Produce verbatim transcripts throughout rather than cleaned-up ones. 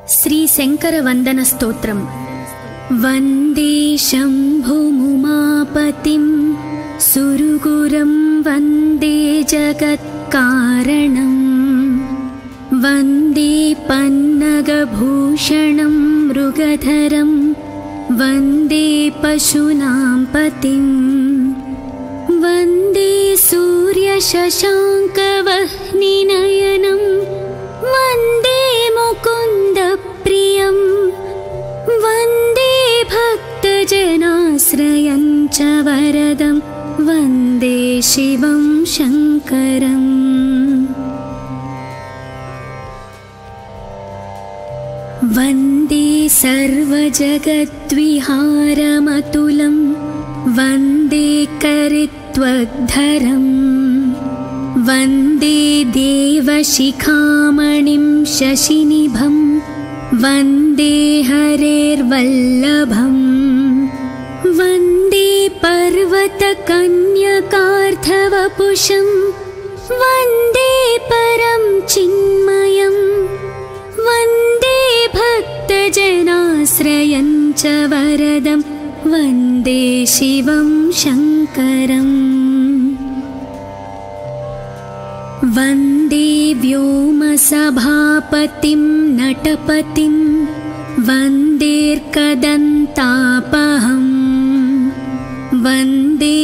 श्रीशङ्करवन्दनस्तोत्रम्। वन्दे शम्भुमुमापतिं सुरगुरुं वन्दे जगत्कारणं। वन्दे पन्नगभूषणं मृगधरं वन्दे पशूनां पतिं। वन्दे सूर्यशशाङ्कवह्निनयनं वन्दे मुकुन्दप्रियं। वन्दे भक्तजनाश्रयं च वरदं वन्दे शिवं शङ्करम्। वन्दे सर्वजगद्विहारमतुलं वन्दे करित्वग्धरम्। वन्दे देवशिखामणिं शशिनिभं वन्दे हरेर्वल्लभम्। वन्दे पर्वतकन्यकार्धवपुषं वन्दे परं चिन्मयम्। वन्दे भक्तजनाश्रयं च वरदं वन्दे शिवं शङ्करम्। वन्दे व्योमसभापतिं नटपतिं वन्देर्कदन्तापहम्। वन्दे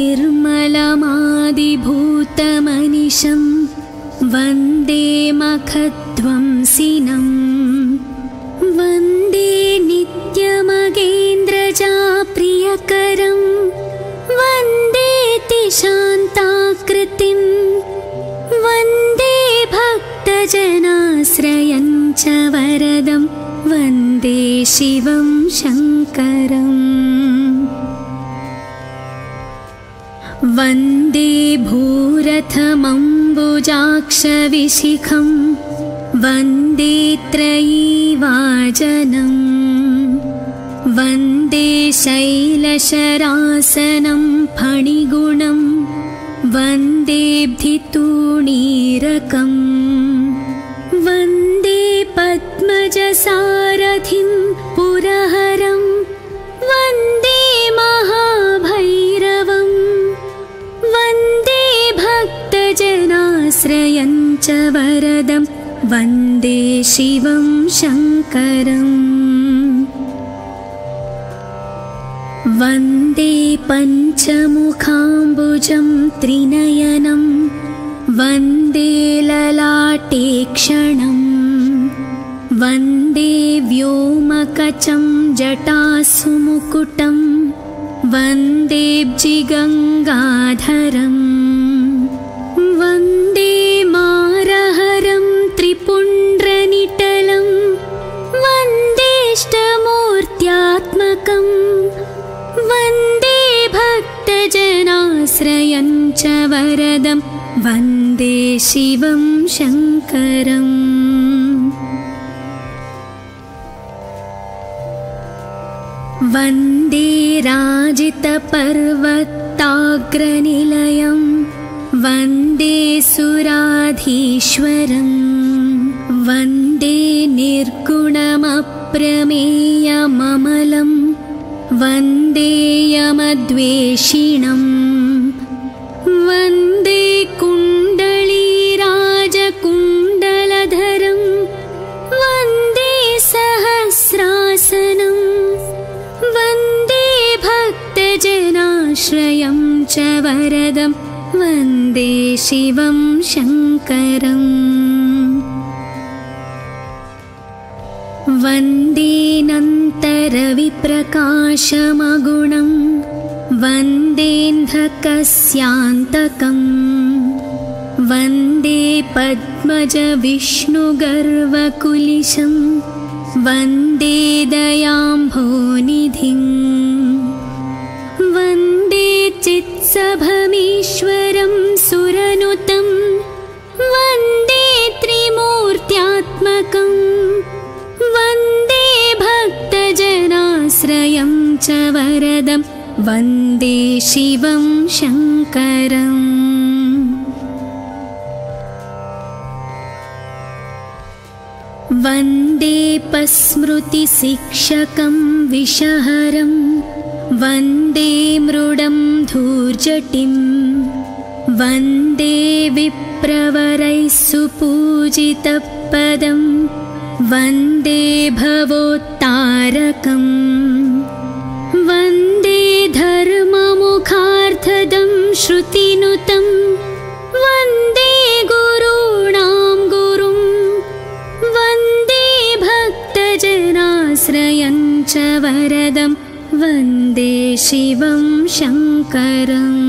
निर्मलमादिभूतमनिशं वन्दे मखध्वंसिनम्। वन्दे नित्यमगेन्द्रजाप्रियकरं वन्दे शान्ताकृतिम्। वन्दे भक्तजनाश्रयं च वरदं वन्दे शिवं शङ्करम्। वन्दे भूरथमम्बुजाक्षविशिखं वन्दे त्रयीवाजनं। वन्दे शैलशरासनं फणिगुणं वन्देऽब्धितूणीरकम्। वन्दे पद्मजसारथिं पुरहरं वन्दे महाभैरवम्। वन्दे भक्तजनाश्रयं च वरदं वन्दे शिवं शङ्करम्। वन्दे पञ्चमुखाम्बुजं त्रिनयनं वन्दे ललाटेक्षणं। वन्दे व्योमकचं जटासुमुकुटं वन्देऽब्जिगङ्गाधरम्। वन्दे मारहरं त्रिपुण्ड्रनिटलं वन्देष्टमूर्त्यात्मकम्। वन्दे भक्तजनाश्रयं च वरदं वन्दे शिवं शङ्करम्। वन्दे राजितपर्वताग्रनिलयं वन्दे सुराधीश्वरम्। वन्दे निर्गुणमप्रमेयममलं वन्दे यमद्वेषिणम्। वन्दे कुण्डलीराजकुण्डलधरं वन्दे सहस्रासनं। वन्दे भक्तजनाश्रयं च वरदं वन्दे शिवं शङ्करम्। वन्दे नन्तरविप्रकाशमगुणं वन्देऽन्धकस्यान्तकम्। वन्दे पद्मजविष्णुगर्वकुलिशं वन्दे दयाम्भोनिधिम्। वन्दे चित्सभमीश्वरं सुरनुतं वन्दे त्रिमूर्त्यात्मकम्। वन्दे भक्तजनाश्रयं च वरदं वन्दे शिवं शङ्करम्। वन्दे पस्मृतिशिक्षकं विषहरं वन्दे मृडं धूर्जटिं वन्दे विप्रवरैः सुपूजितपदं वन्दे भवोत्तारकं वन्दे धर्ममुखार्थदं श्रुतिनुतं वन्दे गुरूणां गुरुं वन्दे भक्तजनाश्रयं च वरदं वन्दे शिवं शङ्करम्।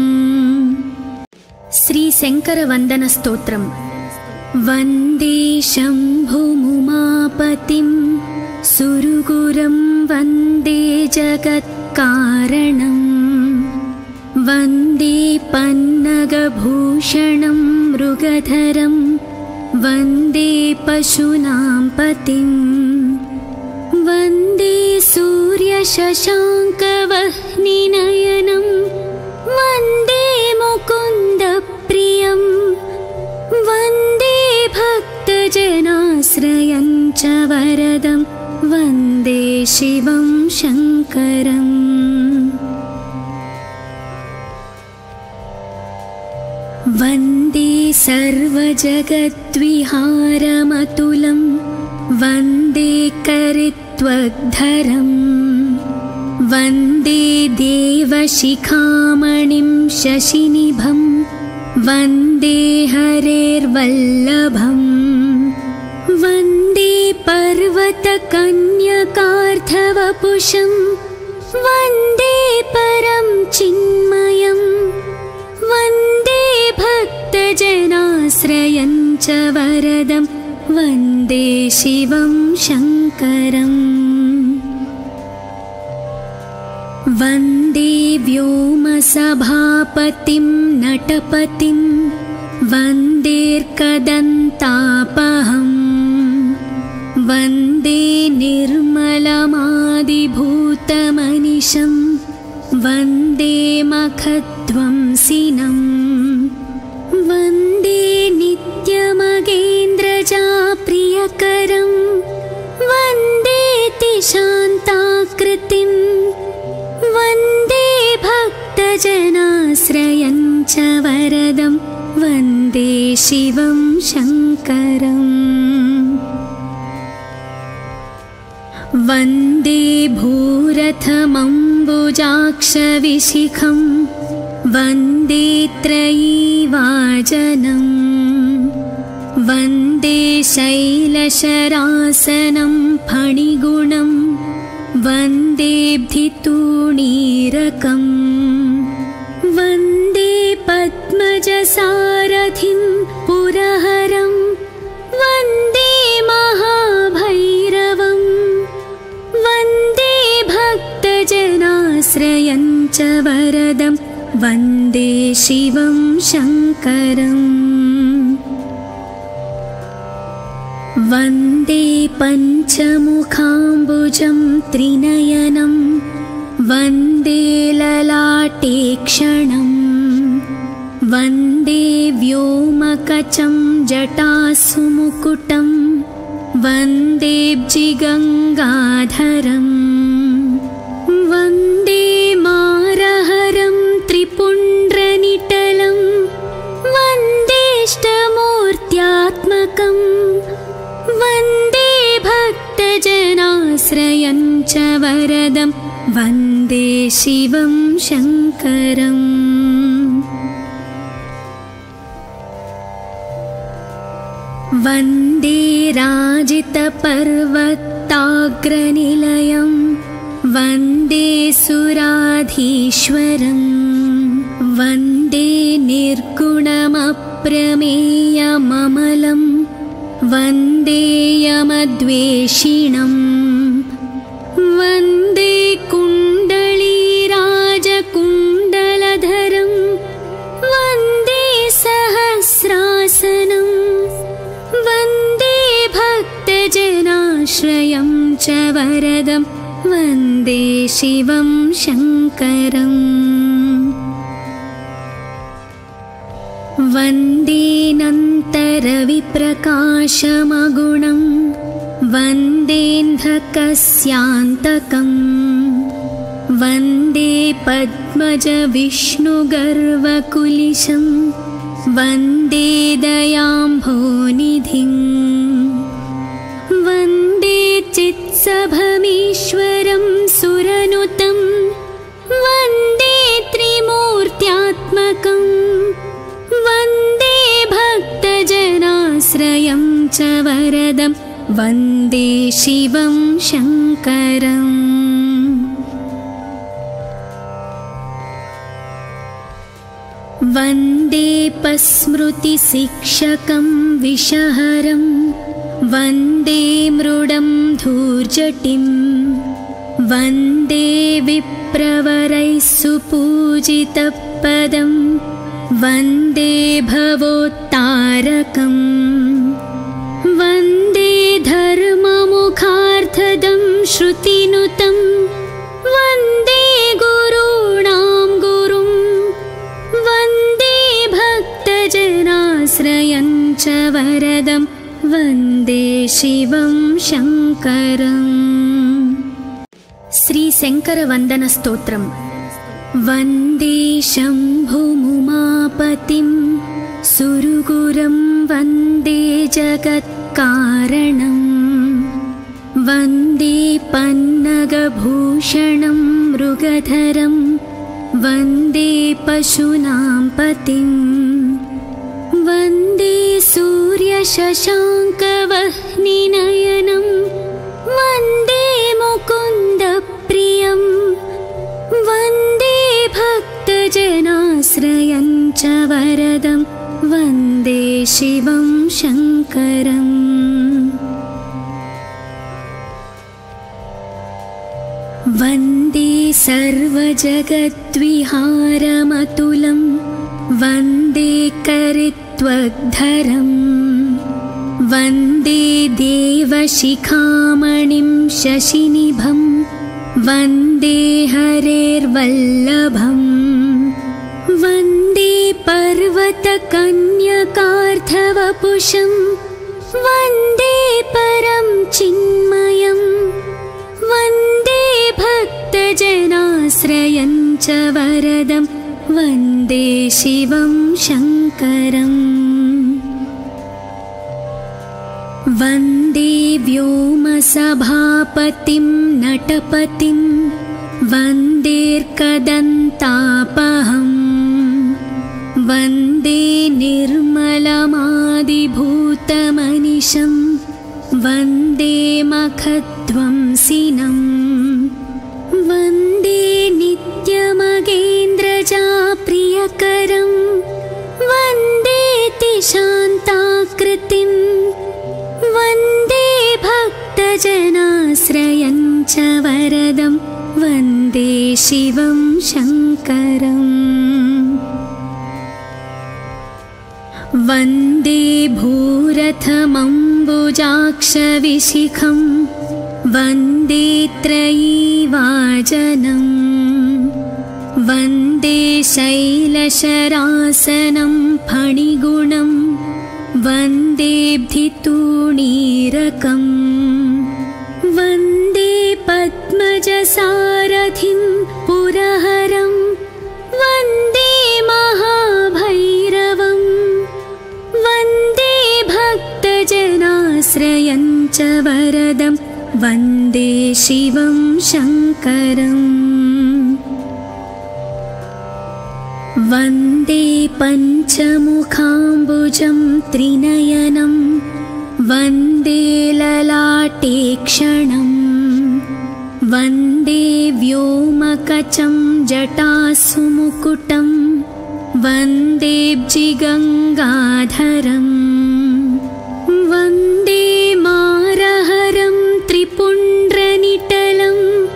श्री शंकर वंदन स्तोत्रम्। वन्दे शम्भुमुमापतिं सुरगुरुं वन्दे जगत्कारणं वन्दे पन्नगभूषणं मृगधरं वन्दे पशूनां पतिं वन्दे सूर्यशशाङ्कवह्निनयनं वन्दे मुकुन्दप्रियं वन्दे भक्तजनाश्रयं च वरदं वन्दे शिवं शङ्करम्। वन्दे सर्वजगद्विहारमतुलं वन्दे करित्वग्धरम् वन्दे देवशिखामणिं शशिनिभं वन्दे हरेर्वल्लभम् वन्दे पर्वतकन्यकार्धवपुषं वन्दे परं चिन्मयं वन्दे भक्तजनाश्रयं च वरदं वन्दे शिवं शङ्करम्। वन्दे व्योमसभापतिं नटपतिं वन्देर्कदन्तापहम् वन्दे निर्मलमादिभूतमनिशं वन्दे मखध्वंसिनम् वन्दे नित्यमगेन्द्रजाप्रियकरं वन्दे शान्ताकृतिं वन्दे भक्तजनाश्रयं च वरदं वन्दे शिवं शङ्करम्। वन्दे भूरथमम्बुजाक्षविशिखं वन्दे त्रयीवाजनं वन्दे शैलशरासनं फणिगुणं वन्देऽब्धितूणीरकं वन्दे पद्मजसारथिं पुरहरं वन्दे महाभैरवं वन्दे भक्तजनाश्रयं च वरदं वन्दे शिवं शङ्करम्। वन्दे पञ्चमुखाम्बुजं त्रिनयनं वन्दे ललाटेक्षणं वन्दे व्योमकचं जटासुमुकुटं वन्देऽब्जिगङ्गाधरम् वन्दे मारहरं त्रिपुण्ड्रनिटलं वन्देष्टमूर्त्यात्मकं वन्दे भक्तजनाश्रयं च वरदं वन्दे शिवं शङ्करम्। वन्दे राजितपर्वताग्रनिलयं वन्दे सुराधीश्वरं वन्दे निर्गुणमप्रमेयममलं वन्दे यमद्वेषिणं वन्दे कुण्डलीराजकुण्डलधरं वन्दे सहस्रासनं वन्दे भक्तजनाश्रयं च वरदं वन्दे शिवं शङ्करम्। वन्दे नन्तरविप्रकाशमगुणं वन्देऽन्धकस्यान्तकम् वन्दे पद्मजविष्णुगर्वकुलिशं वन्दे दयाम्भोनिधिं वन्दे चित्सभमीश्वरं सुरनुतं वन्दे त्रिमूर्त्यात्मकं वन्दे भक्तजनाश्रयं च वरदं वन्दे शिवं शङ्करम् वन्दे पस्मृतिशिक्षकं विषहरं वन्दे मृडं धूर्जटिं वन्दे विप्रवरैः सुपूजितपदं वन्दे भवोत्तारकं वन्दे धर्ममुखार्थदं श्रुतिनुतं वन्दे गुरूणां गुरुं वन्दे भक्तजनाश्रयं च वरदं वन्दे शिवं शङ्करम्। श्री शंकर वंदन स्तोत्रम्। वन्दे शम्भुमुमापतिं सुरगुरुं वन्दे जगत्कारणं वन्दे पन्नगभूषणं मृगधरं वन्दे पशूनां पतिं वन्दे सूर्यशशाङ्कवह्निनयनं वन्दे मुकुन्दप्रियं वन्दे भक्तजनाश्रयं च वरदं वन्दे शिवं शङ्करम्। वन्दे सर्वजगद्विहारमतुलं वन्दे करित्वग्धरं वन्दे देवशिखामणिं शशिनिभं वन्दे हरेर्वल्लभं वन्दे पर्वतकन्यकार्धवपुषं वन्दे परं चिन्मयं वन्दे भक्तजनाश्रयं च वरदं वन्दे शिवं शङ्करम्। वन्दे व्योमसभापतिं नटपतिं वन्देऽर्कदन्तापहं वन्दे निर्मलमादिभूतमनिशं वन्दे मखध्वंसिनं वन्दे नित्यमगेन्द्रजाप्रियकरं वन्दे शान्ताकृतिं वन्दे भक्तजनाश्रयं च वरदं वन्दे शिवं शङ्करम्। वन्दे भूरथमम्बुजाक्षविशिखं वन्दे त्रयीवाजनं वन्दे शैलशरासनं फणिगुणं वन्देऽब्धितूणीरकं वन्दे पद्मजसारथिं पुरहरं वन्दे महाभैरवं वन्दे भक्तजनाश्रयं च वरदं वन्दे शिवं शङ्करम्। वन्दे पञ्चमुखाम्बुजं त्रिनयनं वन्दे ललाटेक्षणं वन्दे व्योमकचं जटासुमुकुटं वन्देऽब्जिगङ्गाधरं वन्दे मारहरं त्रिपुण्ड्रनिटलं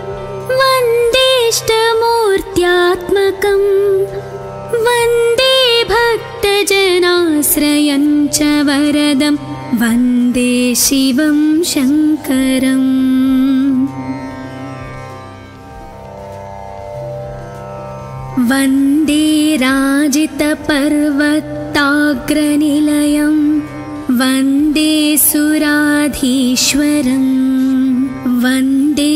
वन्देष्टमूर्त्यात्मकं वन्दे भक्तजनाश्रयं च वरदं वन्दे शिवं शङ्करम्। वन्दे राजितपर्वताग्रनिलयं वन्दे सुराधीश्वरं वन्दे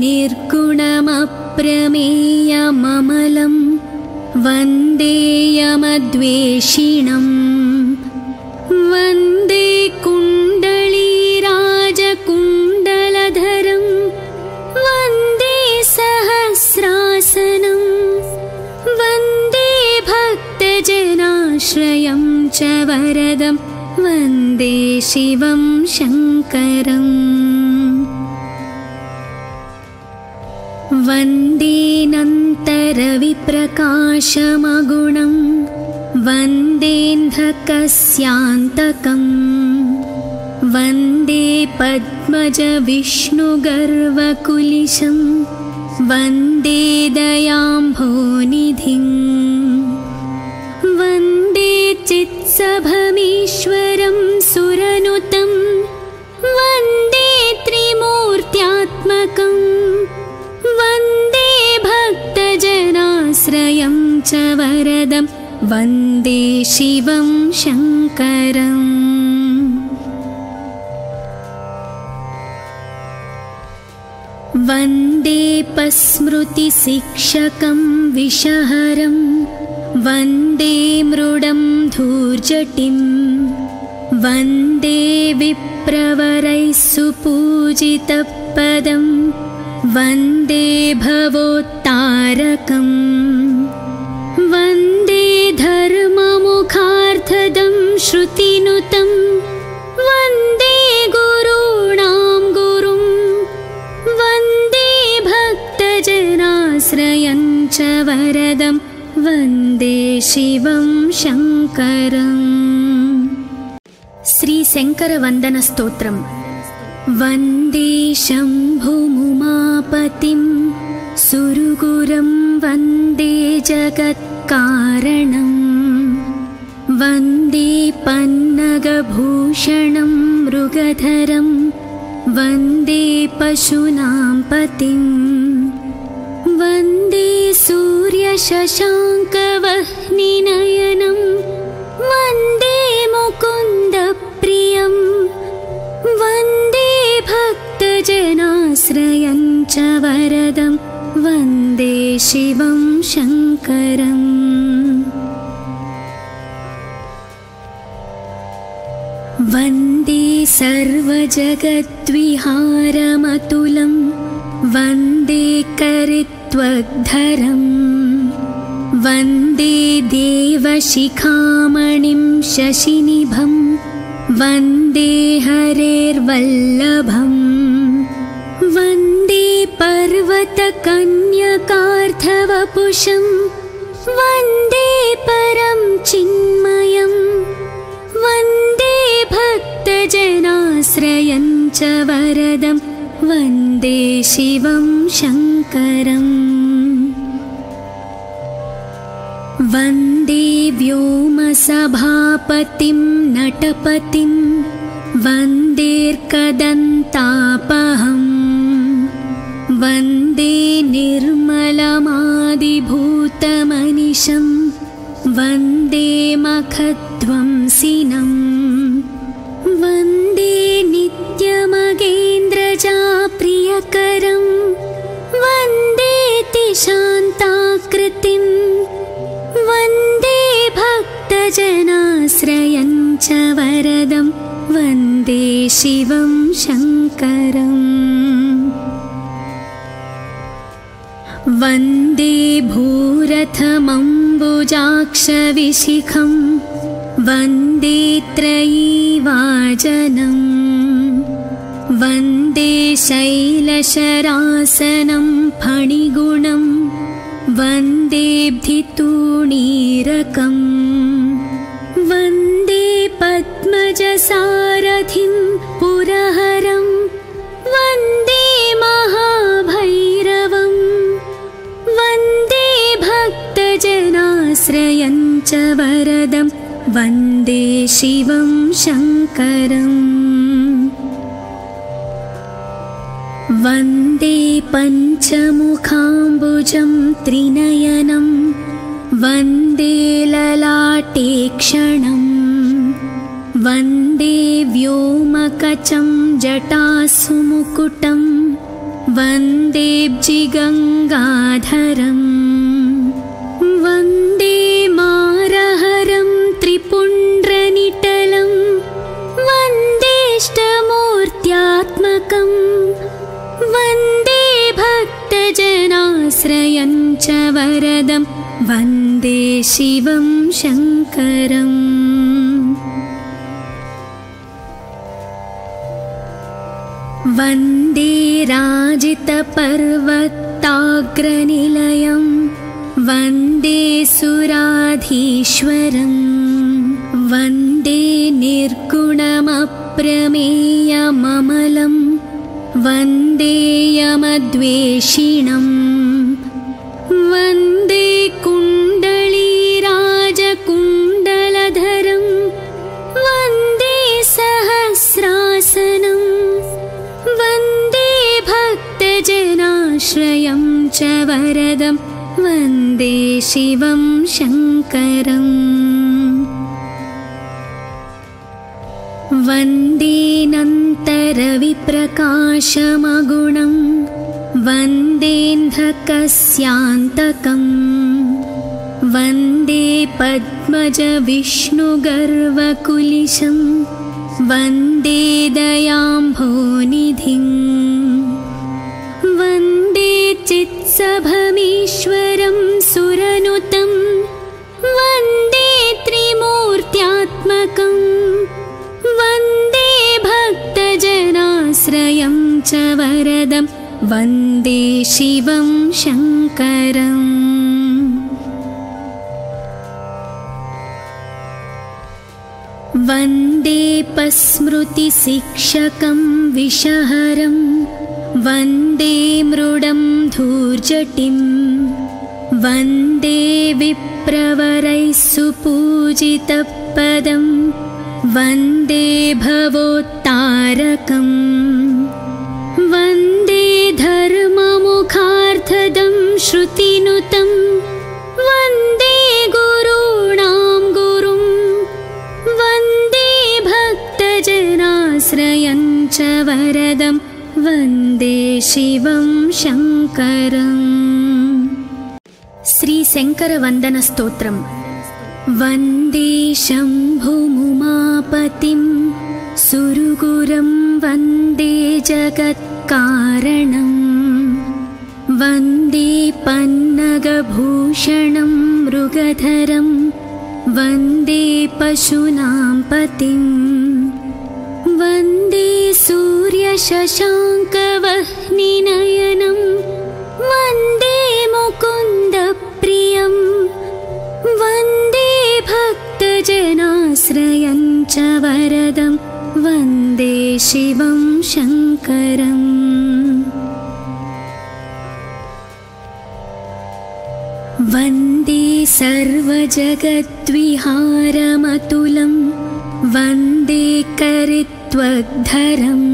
निर्गुणमप्रमेयममलं वन्दे यमद्वेषिणं वन्दे कुण्डलीराजकुण्डलधरं वन्दे सहस्रासनं वन्दे भक्तजनाश्रयं च वरदं वन्दे शिवं शङ्करम् वन्देऽनन्तरविप्रकाशमगुणं वन्देऽन्धकस्यान्तकं वन्दे पद्मजविष्णुगर्वकुलिशं वन्दे दयाम्भोनिधिं वन्दे चित्सभमीश्वरं सुरनुतं वन्दे त्रिमूर्त्यात्मकं वन्दे भक्तजनाश्रयं च वरदं वन्दे शिवं शङ्करम् वन्दे पस्मृतिशिक्षकं विषहरं वन्दे मृडं धूर्जटिं वन्दे विप्रवरैः सुपूजितपदं वन्दे भवोत्तारकं वन्दे धर्ममुखार्थदं श्रुतिनुतं वन्दे गुरूणां गुरुं वन्दे भक्तजनाश्रयं च वरदं वन्दे शिवं शङ्करम् श्री शंकर वंदन स्तोत्रम् वन्दे शम्भुमुमापतिं सुरगुरुं वन्दे जगत्कारणं वन्दे पन्नगभूषणं मृगधरं वन्दे पशूनां पतिं वन्दे सूर्यशशाङ्कवह्निनयनं वन्दे मुकुन्दप्रियं वन्दे भक्तजनाश्रयं च वरदं वन्दे शिवं शङ्करम् वन्दे सर्वजगद्विहारमतुलं वन्दे करित्वग्धरं वन्दे देवशिखामणिं शशिनिभं वन्दे हरेर्वल्लभं वन्दे पर्वतकन्यकार्धवपुषं वन्दे परं चिन्मयं वन्दे भक्तजनाश्रयं च वरदं वन्दे शिवं शङ्करम् वन्दे व्योमसभापतिं नटपतिं वन्देऽर्कदन्तापहं वन्दे निर्मलमादिभूतमनिशं वन्दे मखध्वंसिनं वन्दे नित्यमगेन्द्रजाप्रियकरं वन्दे शान्ताकृतिं वन्दे भक्तजनाश्रयं च वरदं वन्दे शिवं शङ्करम् वन्दे भूरथमम्बुजाक्षविशिखं वन्दे त्रयीवाजनं वन्दे शैलशरासनं फणिगुणं वन्देऽब्धितूणीरकं वन्दे पद्मजसारथिं पुरहरं वन्दे महाभैरवं वन्दे भक्तजनाश्रयं च वरदं वन्दे शिवं शङ्करम् वन्दे पञ्चमुखाम्बुजं त्रिनयनं वन्दे ललाटे क्षणं वन्दे व्योमकचं जटासुमुकुटं वन्देब्जिगङ्गाधरम् वन्दे मारहरं त्रिपुण्ड्रनिटलं वन्देष्टमूर्त्यात्मकं वन्दे भक्तजनाश्रयं च वरदं वन्दे शिवं शङ्करम् वन्दे राजितपर्वताग्रनिलयं वन्दे सुराधीश्वरं वन्दे निर्गुणमप्रमेयममलं वन्दे यमद्वेषिणं वन्दे कुण्डलीराजकुण्डलधरं वन्दे सहस्रासनं वन्दे भक्तजनाश्रयं च वरदं वन्दे शिवं शङ्करम् वन्देऽनन्तरविप्रकाशमगुणं वन्देऽन्धकस्यान्तकं वन्दे पद्मजविष्णुगर्वकुलिशं वन्दे दयाम्भोनिधिं वन्दे चित्सभमीश्वरं सुरनुतं वन्दे त्रिमूर्त्यात्मकं वन्दे भक्तजनाश्रयं च वरदं वन्दे शिवं शङ्करम् वन्दे पस्मृतिशिक्षकं विषहरं वन्दे मृडं धूर्जटिं वन्दे विप्रवरैः सुपूजितपदं वन्दे भवोत्तारकं वन्दे धर्ममुखार्थदं श्रुतिनुतं वन्दे गुरूणां गुरुं वन्दे भक्तजनाश्रयं च वरदं वन्दे शिवं शङ्करम् श्री शङ्कर वन्दन स्तोत्रम् वन्दे शम्भुमुमापतिं सुरगुरुं वन्दे जगत्कारणं वन्दे पन्नगभूषणं मृगधरं वन्दे पशूनां पतिं वन्दे सूर्यशशाङ्कवह्निनयनं वन्दे मुकुन्दप्रियं वन्दे भक्तजनाश्रयं च वरदं वन्दे शिवं शङ्करम् वन्दे सर्वजगद्विहारमतुलं वन्दे करित्वग्धरं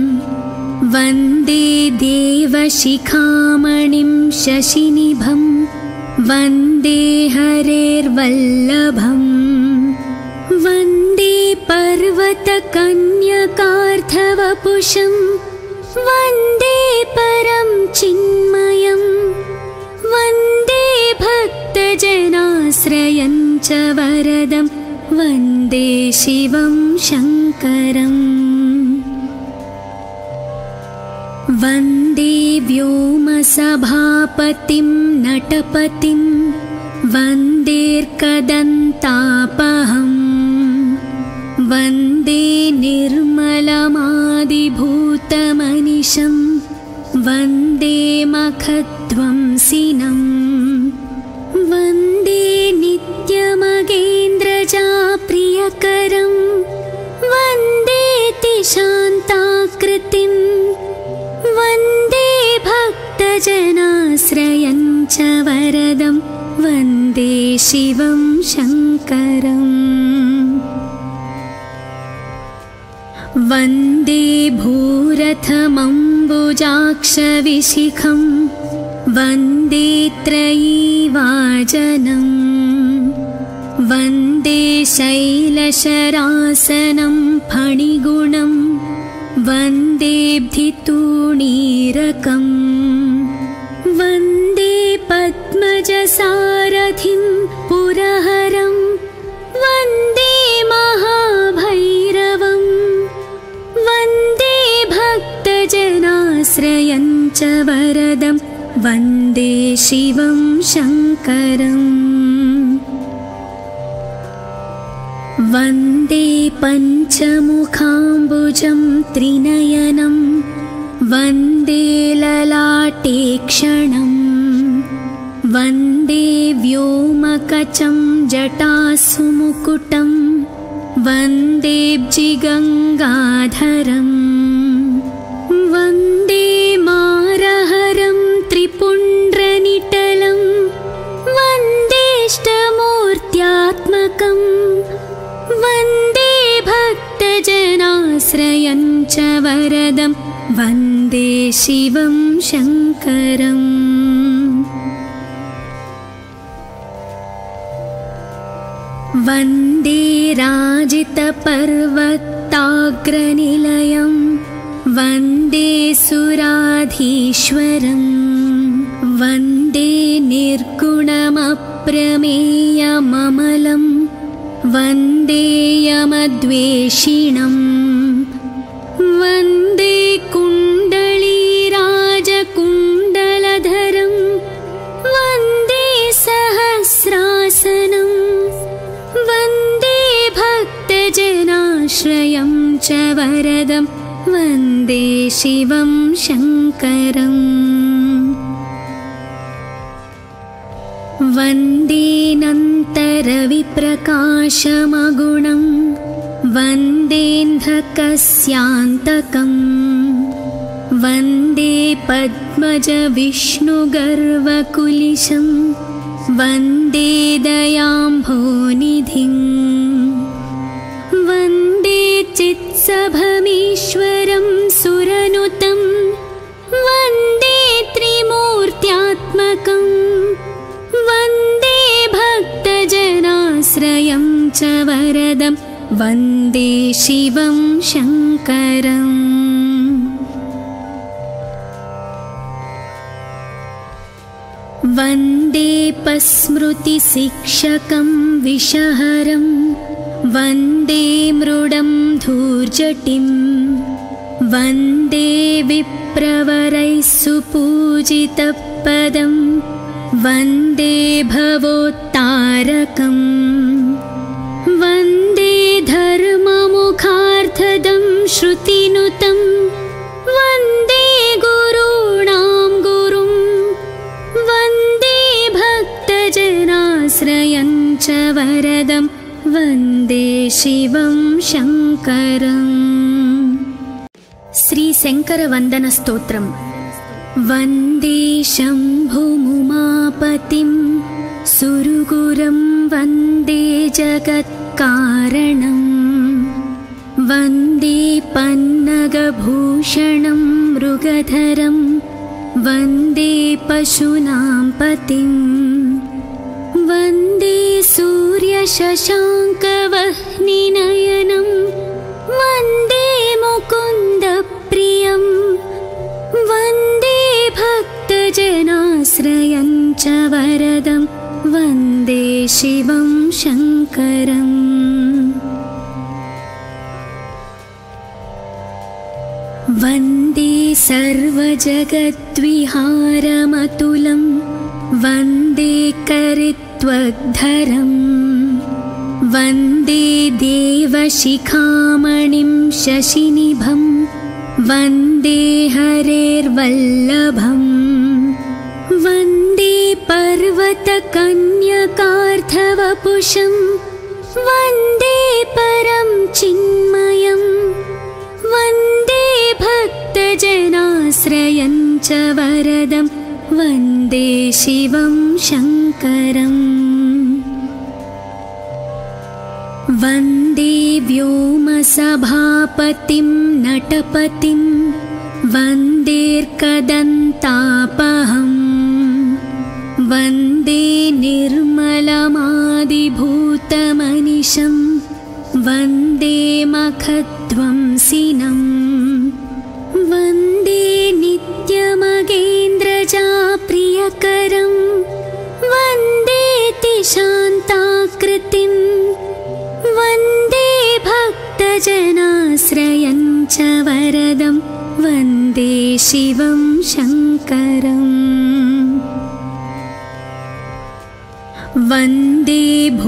वन्दे देवशिखामणिं शशिनिभं वन्दे हरेर्वल्लभं वन्दे पर्वतकन्यकार्धवपुषं वन्दे परं चिन्मयं वन्दे भक्तजनाश्रयं च वरदं वन्दे शिवं शङ्करम् वन्दे व्योमसभापतिं नटपतिं वन्देऽर्कदन्तापहं वन्दे निर्मलमादिभूतमनिशं वन्दे मखध्वंसिनं वन्दे नित्यमगेन्द्रजाप्रियकरं वन्दे शान्ताकृतिं वन्दे भक्तजनाश्रयं च वरदं वन्दे शिवं शङ्करम् वन्दे भूरथमम्बुजाक्षविशिखं वन्दे त्रयीवाजनं वन्दे शैलशरासनं फणिगुणं वन्देऽब्धितूणीरकम् वन्दे पद्मजसारथिं पुरहरं वन्दे महाभैरवं वन्दे भक्तजनाश्रयं च वरदं वन्दे शिवं शङ्करम् वन्दे पञ्चमुखाम्बुजं त्रिनयनं वन्दे ललाटेक्षणं वन्दे व्योमकचं जटासुमुकुटं वन्देऽब्जिगङ्गाधरम् वन्दे मारहरं त्रिपुण्ड्रनिटलं वन्देष्टमूर्त्यात्मकम् वन्दे भक्तजनाश्रयं च वरदं वन्दे शिवं शङ्करम् वन्दे राजितपर्वताग्रनिलयं वन्दे सुराधीश्वरं वन्दे निर्गुणमप्रमेयममलं वन्दे यमद्वेषिणं वन्दे कुण्डलीराजकुण्डलधरं वन्दे सहस्रासनं वन्दे भक्तजनाश्रयं च वरदं वन्दे शिवं शङ्करम् वन्दे नन्तरविप्रकाशमगुणं वन्देऽन्धकस्यान्तकं वन्दे पद्मजविष्णुगर्वकुलिशं वन्दे दयाम्भोनिधिं वन्दे चित्सभमीश्वरं सुरनुतं वन्दे त्रिमूर्त्यात्मकं वन्दे भक्तजनाश्रयं च वरदं वन्दे शिवं शङ्करम् वन्दे पस्मृतिशिक्षकं विषहरं वन्दे मृडं धूर्जटिं वन्दे विप्रवरैः सुपूजितपदं वन्दे भवोत्तारकं वन्दे धर्ममुखार्थदं श्रुतिनुतं वन्दे गुरूणां गुरुं वन्दे भक्तजनाश्रयं च वरदं वन्दे शिवं शङ्करम् श्री शङ्कर वन्दन स्तोत्रम् वन्दे शम्भुमुमापतिं सुरगुरुं वन्दे जगत्कारणं वन्दे पन्नगभूषणं मृगधरं वन्दे पशूनां पतिं वन्दे सूर्यशशाङ्कवह्निनयनं वन्दे मुकुन्दप्रियं वन्दे भक्तजनाश्रयं च वरदं वन्दे शिवं शङ्करम् वन्दे सर्वजगद्विहारमतुलं वन्दे करित्वग्धरं वन्दे देवशिखामणिं शशिनिभं वन्दे हरेर्वल्लभं वन्दे पर्वतकन्यकार्धवपुषं वन्दे परं चिन्मयं वन्दे भक्तजनाश्रयं च वरदं वन्दे शिवं शङ्करम् वन्दे व्योमसभापतिं नटपतिं वन्देऽर्कदन्तापहं वन्दे निर्मलमादिभूत वरदं वन्दे शिवं शङ्करम् वन्दे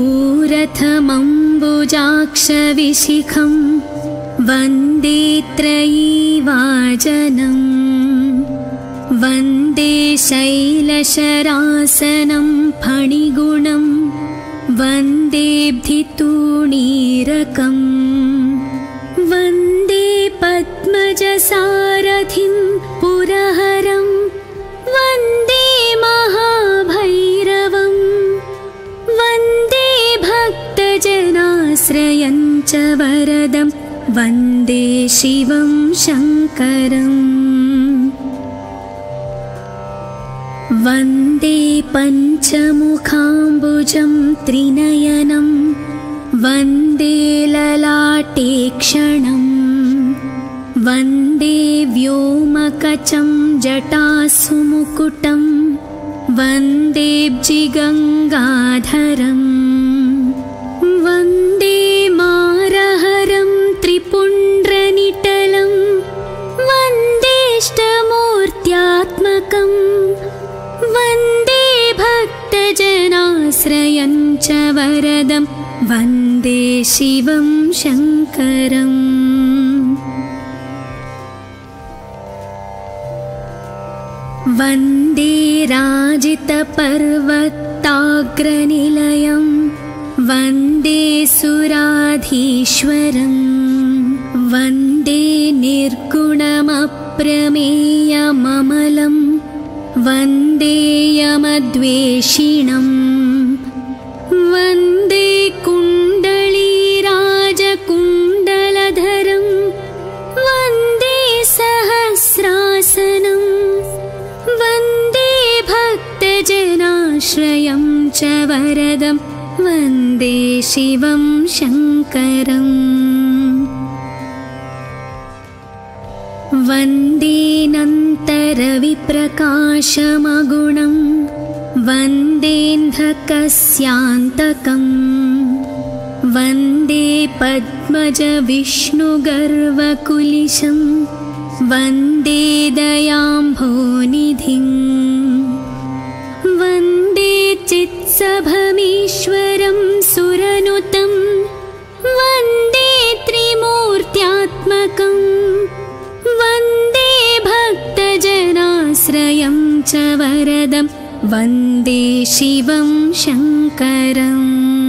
भूरथमम्बुजाक्षविशिखं वन्दे त्रयीवाजनं वन्दे शैलशरासनं फणिगुणं वन्दे ब्धितूणीरकं वन्दे पद्मजसारथिं पुरहरं वन्दे महाभैरवं वन्दे भक्तजनाश्रयं च वरदं वन्दे शिवं शङ्करम् वन्दे पञ्चमुखाम्बुजं त्रिनयनं वन्दे ललाटेक्षणं वन्दे व्योमकचं जटासुमुकुटं वन्देऽब्जिगङ्गाधरम् वन्दे मारहरं त्रिपुण्ड्रनिटलं वन्देष्टमूर्त्यात्मकम् वन्दे भक्तजनाश्रयं च वरदं वन्दे शिवं शङ्करम् वन्दे राजितपर्वताग्रनिलयं वन्दे सुराधीश्वरं वन्दे निर्गुणमप्रमेयममलं वन्दे यमद्वेषिणं वन्दे कुण्डलीराजकुण्डलधरं वन्दे सहस्रासनं वन्दे भक्तजनाश्रयं च वरदं वन्दे शिवं शङ्करम् वन्दे नन्तरविप्रकाशमगुणं वन्देऽन्धकस्यान्तकं वन्दे पद्मजविष्णुगर्वकुलिशं वन्दे दयाम्भोनिधिं वन्दे चित्सभमीश्वरं सुरनुतं वन्दे त्रिमूर्त्यात्मकं वन्दे भक्तजनाश्रयं च वरदं वन्दे शिवं शङ्करम्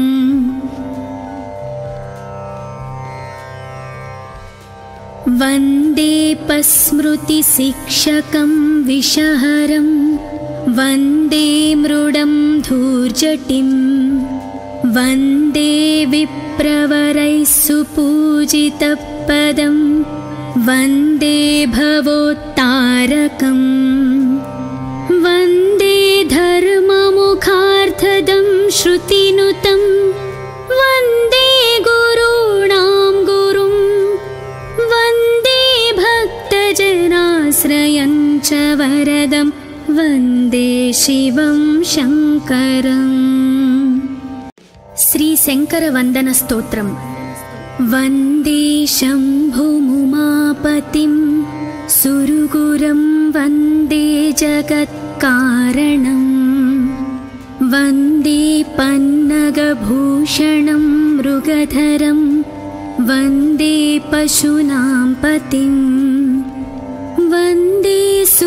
वन्दे पस्मृतिशिक्षकं विषहरं वन्दे मृडं धूर्जटिं वन्दे विप्रवरैः सुपूजितपदं वन्दे भवोत्तारकं वन्दे धर्ममुखार्थदं श्रुतिनुतं वन्दे गुरूणां गुरुं वन्दे भक्तजनाश्रयं च वरदं वन्दे शिवं शङ्करम् श्री शङ्कर वन्दन स्तोत्रम् वन्दे शम्भुमुमापतिं सुरगुरं वन्दे जगत्कारणं वन्दे पन्नगभूषणं मृगधरं वन्दे पशूनां पतिं वन्दे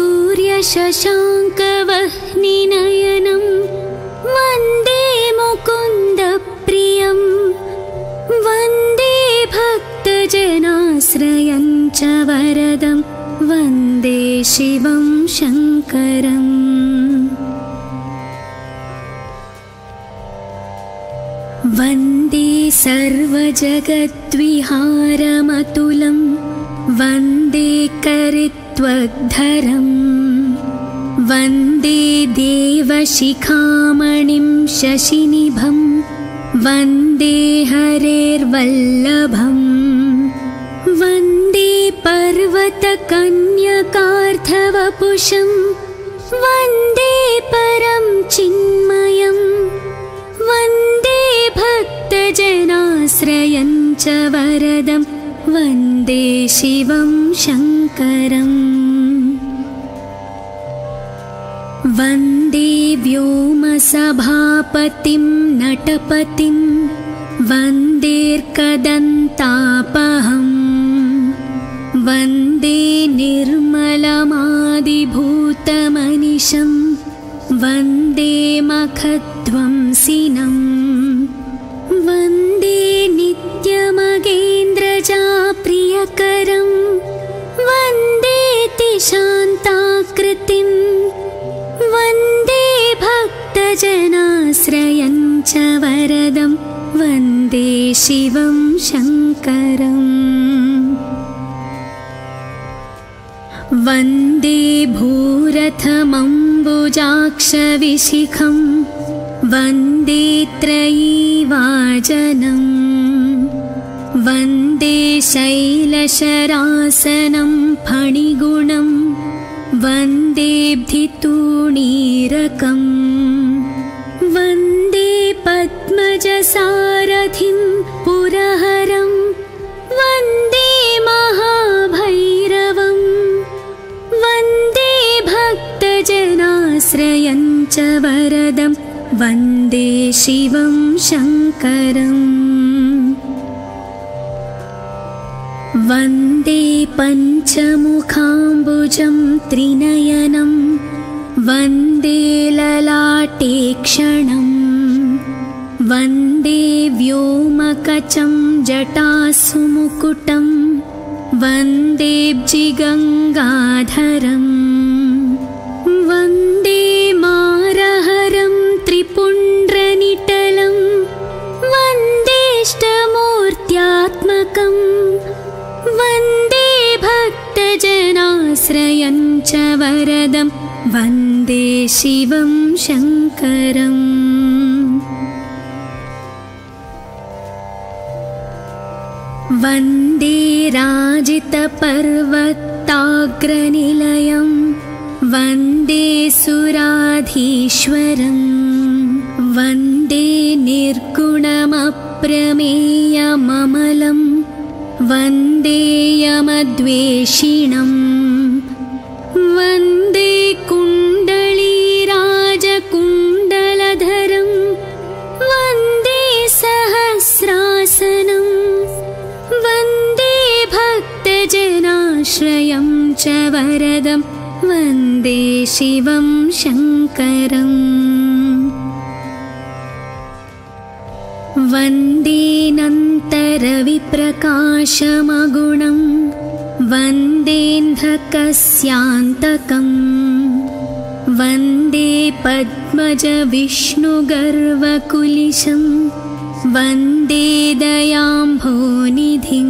सूर्यशशाङ्कवह्निनयनं वन्दे मुकुन्दप्रियं वन्दे भक्तजनाश्रयं च वरदं वन्दे शिवं शङ्करम् वन्दे सर्वजगद्विहारमतुलं वन्दे करित्वग्धरं वन्दे देवशिखामणिं शशिनिभं वन्दे हरेर्वल्लभं वन्दे पर्वतकन्यकार्धवपुषं वन्दे परं चिन्मयं वन्दे भक्तजनाश्रयं च वरदं वन्दे शिवं शङ्करम् वन्दे व्योमसभापतिं नटपतिं वन्देऽर्कदन्तापहम् वन्दे निर्मलमादिभूतमनिशं वन्दे मखध्वंसिनम् वन्दे नित्यमगेन्द्रजाप्रियकरं वन्देति शान्ताकृतिं वन्दे भक्तजनाश्रयं च वरदं वन्दे शिवं शङ्करम् वन्दे भूरथमम्बुजाक्षविशिखं वन्दे त्रयीवाजनं वन्दे शैलशरासनं फणिगुणं वन्देऽब्धितूणीरकं वन्दे पद्मजसारथिं पुरहरं वन्दे महाभैरवं वन्दे भक्तजनाश्रयं च वरदं वन्दे शिवं शङ्करम् वन्दे पञ्चमुखाम्बुजं त्रिनयनं वन्दे ललाटेक्षणं वन्दे व्योमकचं जटासुमुकुटं वन्देऽब्जिगङ्गाधरम् वन्दे मारहरं त्रिपुण्ड्रनिटलं वन्देष्टमूर्त्यात्मकं वन्दे भक्तजनाश्रयं च वरदं वन्दे शिवं शङ्करम् वन्दे राजितपर्वताग्रनिलयं वन्दे सुराधीश्वरं वन्दे निर्गुणमप्रमेयममलं वन्दे यमद्वेषिणं वन्दे कुण्डलीराजकुण्डलधरं वन्दे सहस्रासनं वन्दे भक्तजनाश्रयं च वरदं वन्दे शिवं शङ्करम् वन्दे नन्तरविप्रकाशमगुणं वन्देऽन्धकस्यान्तकं वन्दे पद्मजविष्णुगर्वकुलिशं वन्दे दयाम्भोनिधिं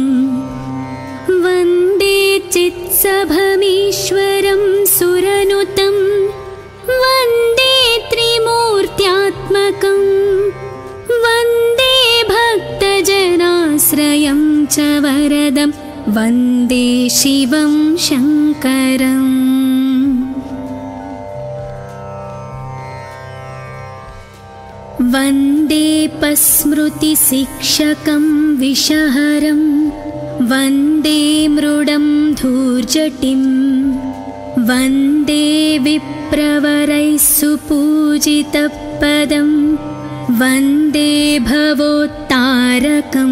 वन्दे चित्सभमीश्वरं सुरनुतं वन्दे त्रिमूर्त्यात्मकं वन्दे भक्तजनाश्रयं च वरदं वन्दे शिवं शङ्करम् वन्दे पस्मृतिशिक्षकं विषहरं वन्दे मृडं धूर्जटिं वन्दे विप्रवरैः सुपूजितपदं वन्दे भवोत्तारकं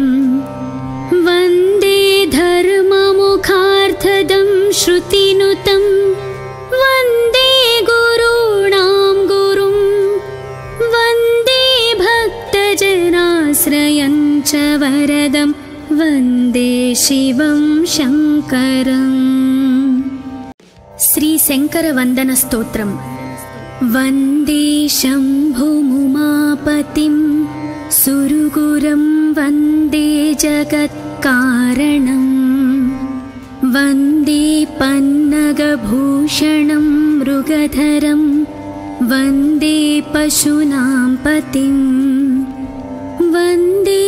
वन्दे धर्ममुखार्थदं श्रुतिनुतं वन्दे गुरूणां गुरुं वन्दे भक्तजनाश्रयं च वरदं वन्दे शिवं शङ्करम् श्री शङ्कर वन्दन स्तोत्रम् वन्दे शम्भुमुमापतिं सुरगुरं वन्दे जगत्कारणं वन्दे पन्नगभूषणं मृगधरं वन्दे पशूनां पतिं वन्दे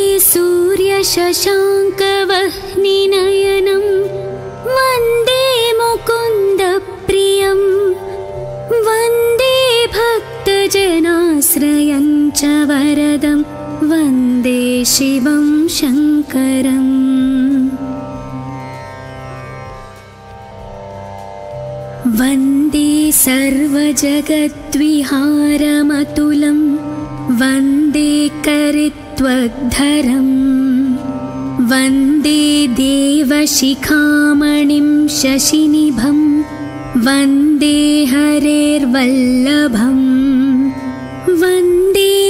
सूर्यशशाङ्कवह्निनयनं वन्दे मुकुन्दप्रियं वन्दे भक्तजनाश्रयं च वरदं वन्दे शिवं शङ्करम् वन्दे सर्वजगद्विहारमतुलं वन्दे करित्वग्धरम् वन्दे देवशिखामणिं शशिनिभं वन्दे हरेर्वल्लभम् वन्दे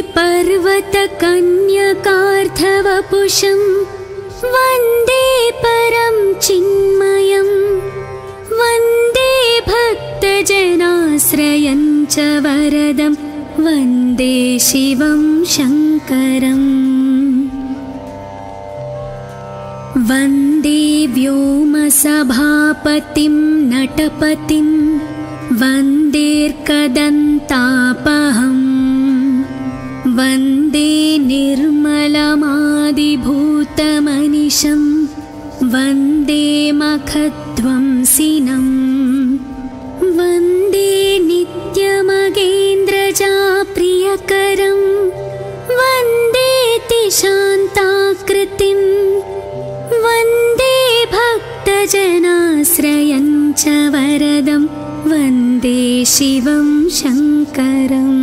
पर्वतकन्यकार्धवपुषं वन्दे परं चिन्मयम् वन्दे भक्तजनाश्रयं च वरदं वन्दे शिवं शङ्करम् वन्दे व्योमसभापतिं नटपतिं वन्देर्कदन्तापहम् वन्दे निर्मलमादिभूतमनिशं वन्दे मखध्वंसिनम् वन्दे नित्यमगेन्द्रजाप्रियकरं वन्दे शान्ताकृतिं वन्दे भक्तजनाश्रयं च वरदं वन्दे शिवं शङ्करम्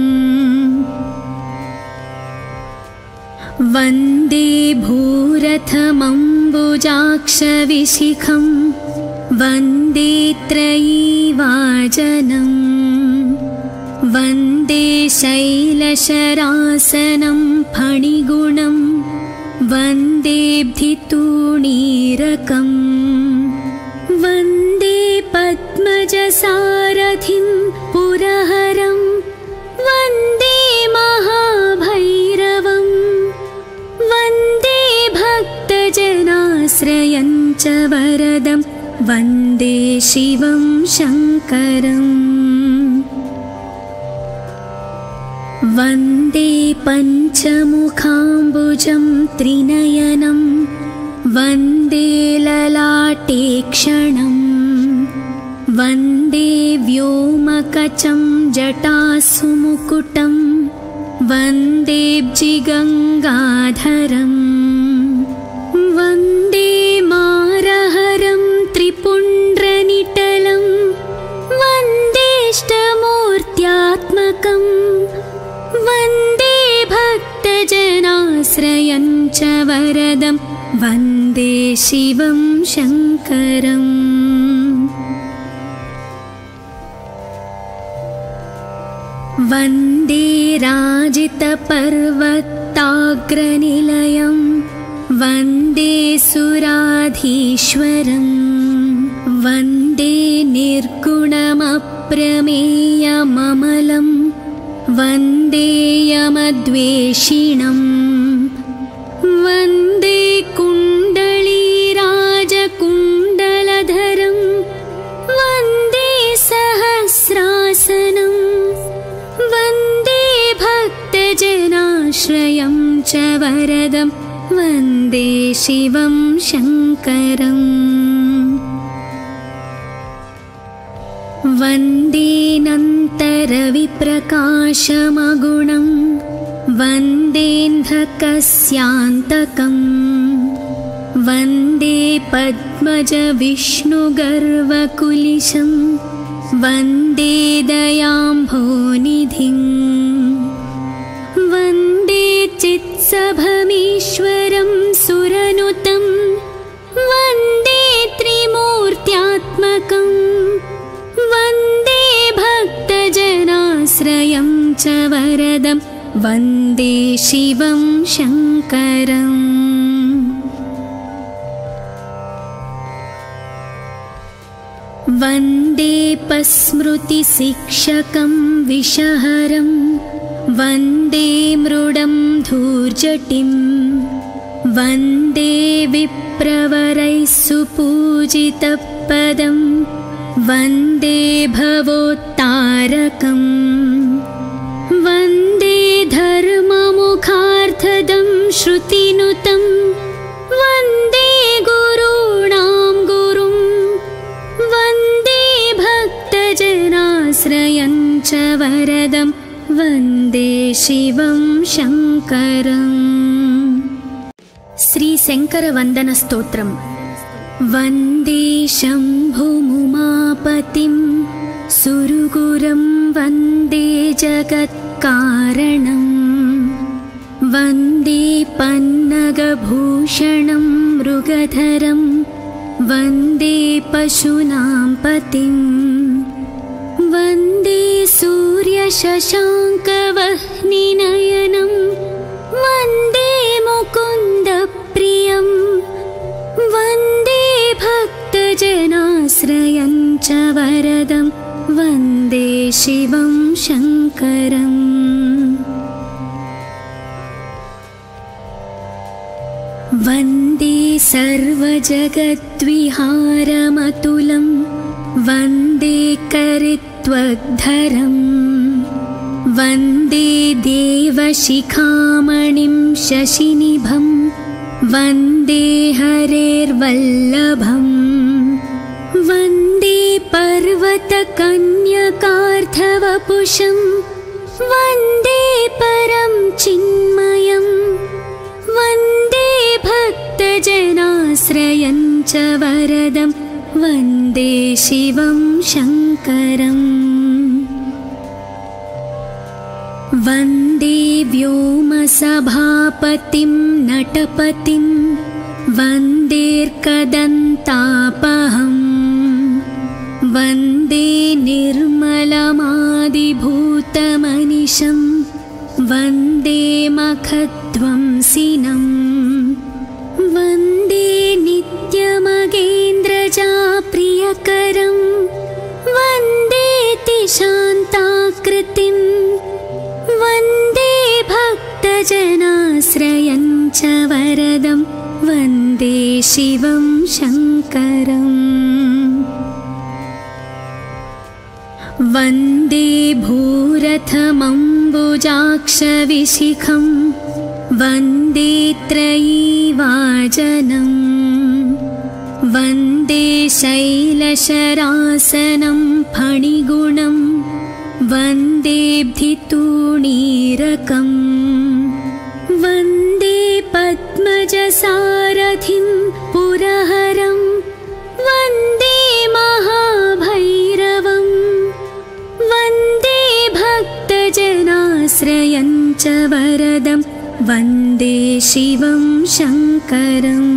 वन्दे भूरथमम्बुजाक्षविशिखं वन्दे त्रयीवाजनं वन्दे शैलशरासनं फणिगुणं वन्देऽब्धितूणीरकं वन्दे पद्मजसारथिं पुरहरं वन्दे महाभैरवं वन्दे भक्तजनाश्रयं च वरदं वन्दे शिवं शङ्करम् वन्दे पञ्चमुखाम्बुजं त्रिनयनं वन्दे ललाटेक्षणं वन्दे व्योमकचं जटासुमुकुटं वन्देऽब्जिगङ्गाधरम् वन्दे मारहरं त्रिपुण्ड्रनिटलं वन्देष्टमूर्त्यात्मकम् वन्दे भक्तजनाश्रयं च वरदं वन्दे शिवं शङ्करम् वन्दे राजितपर्वताग्रनिलयं वन्दे सुराधीश्वरं वन्दे निर्गुणमप्रमेयममलं वन्दे यमद्वेषिणं वन्दे कुण्डलीराजकुण्डलधरं वन्दे सहस्रासनं वन्दे भक्तजनाश्रयं च वरदं वन्दे शिवं शङ्करम् वन्दे नन्तरविप्रकाशमगुणं वन्देऽन्धकस्यान्तकं वन्दे पद्मजविष्णुगर्वकुलिशं वन्दे दयाम्भोनिधिं वन्दे चित्सभमीश्वरं सुरनुतं वन्दे त्रिमूर्त्यात्मकं वन्दे भक्तजनाश्रयं च वरदं वन्दे शिवं शङ्करम् वन्दे पस्मृतिशिक्षकं विषहरं वन्दे मृडं धूर्जटिं वन्दे विप्रवरैः सुपूजितपदं वन्दे भवोत्तारकं वन्दे धर्ममुखार्थदं श्रुतिनुतं वन्दे गुरूणां गुरुं वन्दे भक्तजनाश्रयं च वरदं वन्दे शिवं शङ्करम्. శ్రీ శంకర వందన స్తోత్రం. वन्दे शम्भुमुमापतिं सुरगुरुं वन्दे जगत्कारणं वन्दे पन्नगभूषणं मृगधरं वन्दे पशूनां पतिं वन्दे सूर्यशशाङ्कवह्निनयनं वन्दे मुकुन्दप्रियं वन्दे भक्तजनाश्रयं च वरदं वन्दे शिवं शङ्करम् वन्दे सर्वजगद्विहारमतुलं वन्दे करित्वग्धरं वन्दे देवशिखामणिं शशिनिभं वन्दे हरेर्वल्लभं वन्दे पर्वतकन्यकार्धवपुषं वन्दे परं चिन्मयं वन्दे भक्तजनाश्रयं च वरदं वन्दे शिवं शङ्करम् वन्दे व्योमसभापतिं नटपतिं वन्देर्कदन्तापहं वन्दे निर्मलमादिभूतमनिशं वन्दे मखध्वंसिनं वन्दे नित्यमगेन्द्रजाप्रियकरं वन्देति शान्ताकृतिं वन्दे भक्तजनाश्रयं च वरदं वन्दे शिवं शङ्करम् वन्दे भूरथमम्बुजाक्षविशिखं वन्दे त्रयीवाजनं वन्दे शैलशरासनं फणिगुणं वन्देऽब्धितूणीरकं वन्दे पद्मजसारथिं पुरहरं वन्दे महाभैरवं वन्दे भक्तजनाश्रयं च वरदं वन्दे शिवं शङ्करम्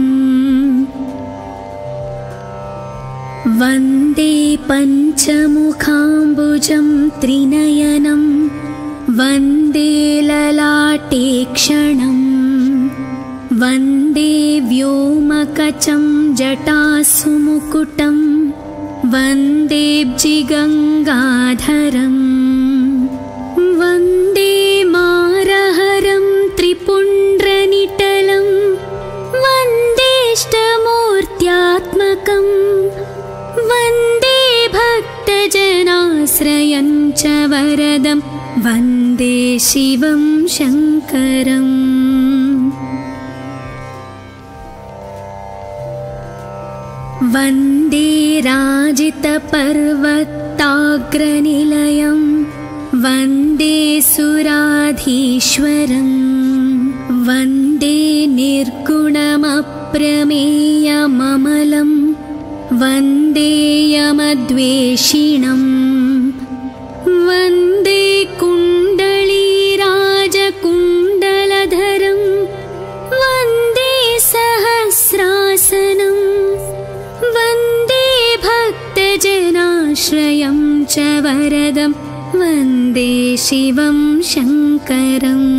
वन्दे पञ्चमुखाम्बुजं त्रिनयनं वन्दे ललाटेक्षणं वन्दे व्योमकचं जटासुमुकुटं वन्देऽब्जिगङ्गाधरं वन्दे मारहरं त्रिपुण्ड्रनिटलं वन्देष्टमूर्त्यात्मकं वन्दे भक्तजनाश्रयं च वरदं वन्दे शिवं शङ्करम् वन्दे राजितपर्वताग्रनिलयं वन्दे सुराधीश्वरं वन्दे निर्गुणमप्रमेयममलं वन्दे यमद्वेषिणं वन्दे कुण्डलीराजकुण्डलधरं वन्दे सहस्रासनं वन्दे भक्तजनाश्रयं च वरदं वन्दे शिवं शङ्करम्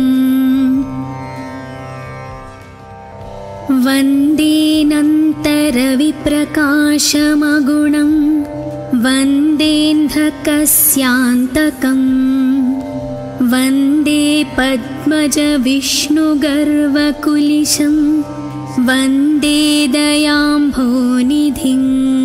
वन्दे नन्तरविप्रकाशमगुणं वन्देऽन्धकस्यान्तकं वन्दे पद्मजविष्णुगर्वकुलिशं वन्दे दयाम्भोनिधिं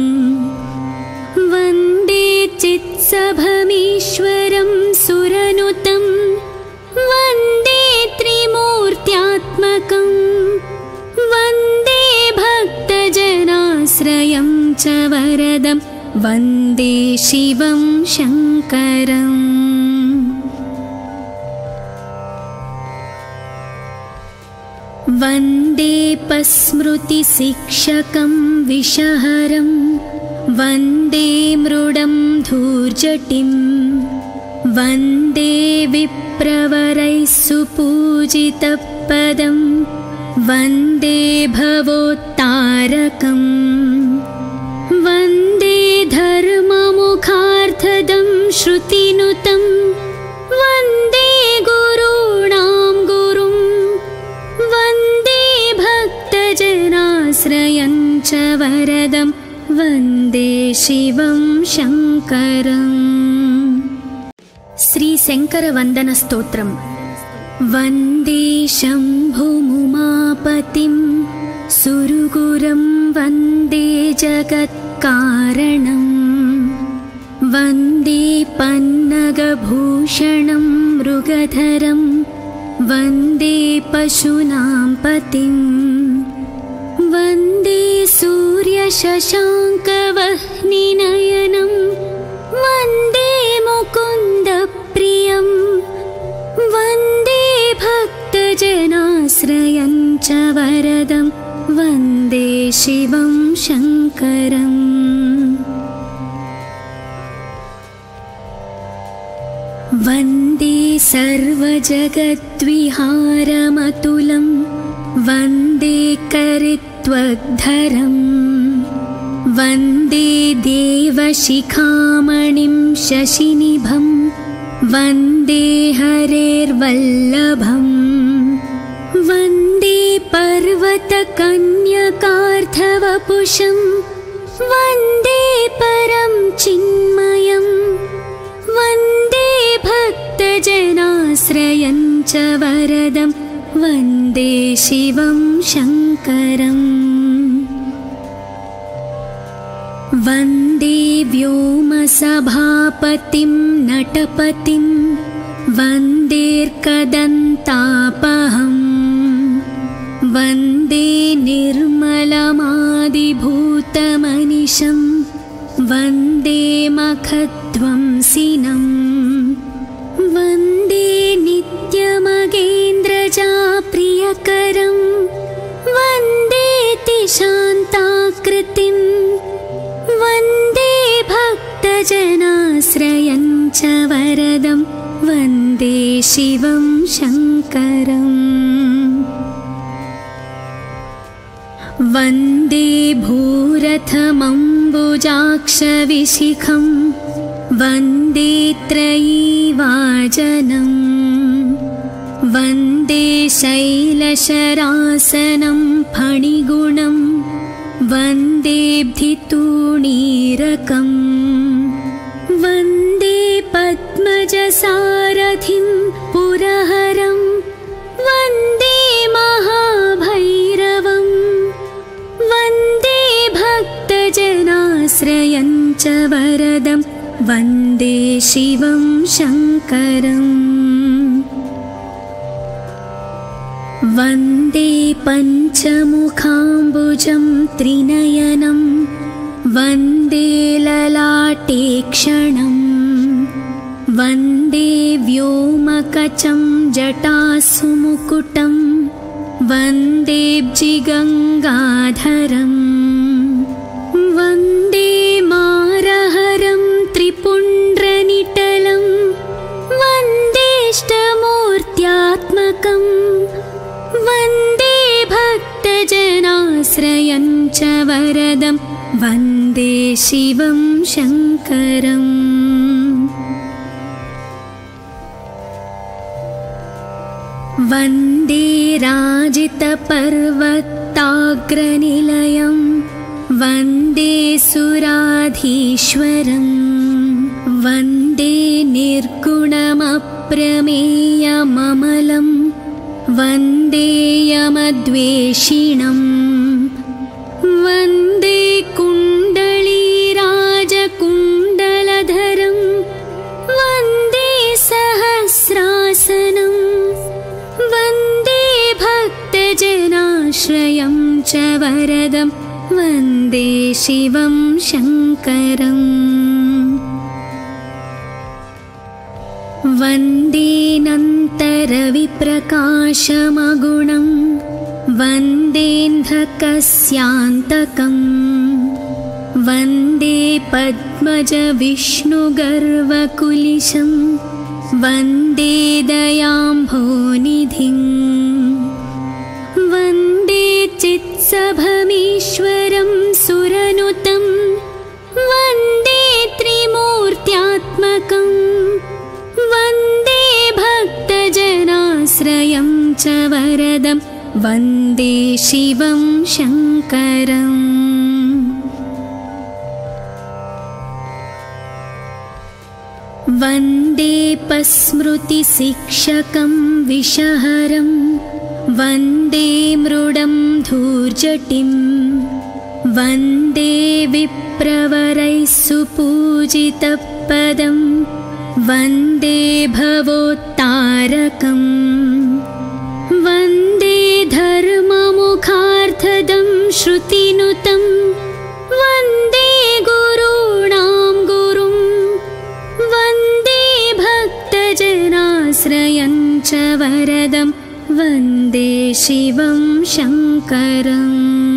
वन्दे चित्सभमीश्वरं सुरनुतं वन्दे त्रिमूर्त्यात्मकं वन्दे भक्तजनाश्रयं च वरदं वन्दे शिवं शङ्करम् वन्दे विप्रलम्भोत्पस्मृतिशिक्षकं विषहरं वन्दे मृडं धूर्जटिं वन्दे विप्रवरैः सुपूजितपदं वन्दे भवोत्तारकम् वन्दे धर्ममुखार्थदं श्रुतिनुतं वन्दे गुरूणां गुरुं वन्दे भक्तजनाश्रयं च वरदं वन्दे शिवं शङ्करम्। श्री शंकर वंदन स्तोत्रम्। वन्दे शम्भुमुमापतिं सुरगुरुं वन्दे जगत्कारणं वन्दे पन्नगभूषणं मृगधरं वन्दे पशूनां पतिं वन्दे सूर्यशशाङ्कवह्निनयनं वन्दे मुकुन्दप्रियं वन्दे भक्तजनाश्रयं च वरदं वन्दे शिवं शङ्करम्। वन्दे सर्वजगद्विहारमतुलं वन्दे करित्वग्धरं वन्दे देवशिखामणिं शशिनिभं वन्दे हरेर्वल्लभम् वन्दे पर्वतकन्यकार्धवपुषं वन्दे परं चिन्मयं वन्दे भक्तजनाश्रयं च वरदं वन्दे शिवं शङ्करम्। वन्दे व्योमसभापतिं नटपतिं वन्देर्कदन्तापहम् वन्दे निर्मलमादिभूतमनिशं वन्दे मखध्वंसिनम् वन्दे नित्यमगेन्द्रजाप्रियकरं वन्दे शान्ताकृतिं वन्दे भक्तजनाश्रयं च वरदं वन्दे शिवं शङ्करम्। वन्दे भूरथमम्बुजाक्षविशिखं वन्दे त्रयीवाजनं वन्दे शैलशरासनं फणिगुणं वन्देऽब्धितूणीरकं वन्दे पद्मजसारथिं पुरहरं वन्दे महाभैरवं वन्दे भक्तजनाश्रयं च वरदं वन्दे शिवं शङ्करम्। वन्दे पञ्चमुखाम्बुजं त्रिनयनं वन्दे ललाटेक्षणं वन्दे व्योमकचं जटासुमुकुटं वन्देऽब्जिगङ्गाधरम् वन्दे मारहरं त्रिपुण्ड्रनिटलं वन्देष्टमूर्त्यात्मकं वन्दे भक्तजनाश्रयं च वरदं वन्दे शिवं शङ्करम्। वन्दे राजितपर्वताग्रनिलयं वन्दे सुराधीश्वरं वन्दे निर्गुणमप्रमेयममलं वन्दे यमद्वेषिणं वन्दे कुण्डलीराजकुण्डलधरं वन्दे सहस्रासनं वन्दे भक्तजनाश्रयं च वरदं वन्दे शिवं शङ्करम्। वन्दे नन्तरविप्रकाशमगुणं वन्देऽन्धकस्यान्तकम् वन्दे पद्मजविष्णुगर्वकुलिशं वन्दे दयाम्भोनिधिं वन्दे चित्सभमीश्वरं सुरनुतं वन्दे त्रिमूर्त्यात्मकं वन्दे भक्तजनाश्रयं च वरदं वन्दे शिवं शङ्करम् वन्दे पस्मृतिशिक्षकं विषहरं वन्दे मृडं धूर्जटिं वन्दे विप्रवरैः सुपूजितपदं वन्दे भवोत्तारकं वन्दे धर्ममुखार्थदं श्रुतिनुतं वन्दे गुरूणां गुरुं वन्दे भक्तजनाश्रयं च वरदं वन्दे शिवं शङ्करम्